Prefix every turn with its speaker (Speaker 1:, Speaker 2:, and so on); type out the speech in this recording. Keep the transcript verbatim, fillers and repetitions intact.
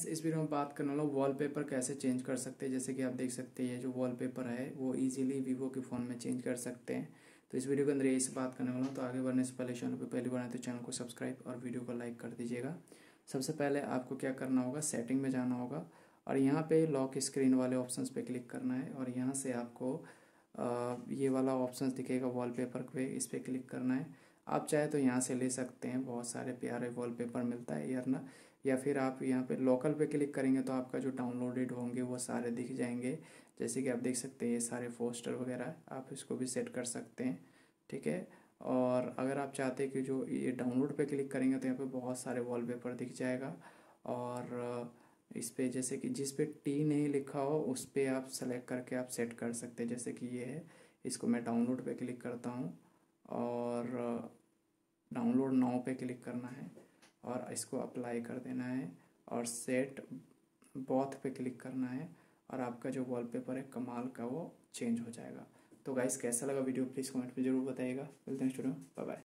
Speaker 1: Friends, इस video में बात करने वाला हूँ वॉलपेपर कैसे चेंज कर सकते हैं। जैसे कि आप देख सकते हैं ये जो वॉलपेपर है वो इजीली वीवो के फ़ोन में चेंज कर सकते हैं। तो इस वीडियो के अंदर यही से बात करने वाला हूँ। तो आगे बढ़ने से पहले चैनल पर पहली बार आए तो चैनल को सब्सक्राइब और वीडियो को लाइक कर दीजिएगा। सबसे पहले आपको क्या करना होगा, सेटिंग में जाना होगा और यहाँ पे लॉक स्क्रीन वाले ऑप्शंस पे क्लिक करना है और यहाँ से आपको आ, ये वाला ऑप्शंस दिखेगा वॉलपेपर पे, इस पर क्लिक करना है। आप चाहे तो यहाँ से ले सकते हैं, बहुत सारे प्यारे वॉलपेपर मिलता है यार ना। या फिर आप यहाँ पे लोकल पे क्लिक करेंगे तो आपका जो डाउनलोडेड होंगे वो सारे दिख जाएंगे। जैसे कि आप देख सकते हैं ये सारे पोस्टर वगैरह, आप इसको भी सेट कर सकते हैं, ठीक है। और अगर आप चाहते हैं कि जो ये डाउनलोड पे क्लिक करेंगे तो यहाँ पे बहुत सारे वॉलपेपर दिख जाएगा। और इस पे जैसे कि जिस पे टी नहीं लिखा हो उस पर आप सेलेक्ट करके आप सेट कर सकते हैं। जैसे कि ये है, इसको मैं डाउनलोड पे क्लिक करता हूँ और डाउनलोड नाउ पे क्लिक करना है और इसको अप्लाई कर देना है और सेट बॉथ पे क्लिक करना है और आपका जो वॉलपेपर है कमाल का वो चेंज हो जाएगा। तो गाइस कैसा लगा वीडियो प्लीज़ कमेंट में ज़रूर बताइएगा। मिलते हैं स्टूडियो, बाय बाय।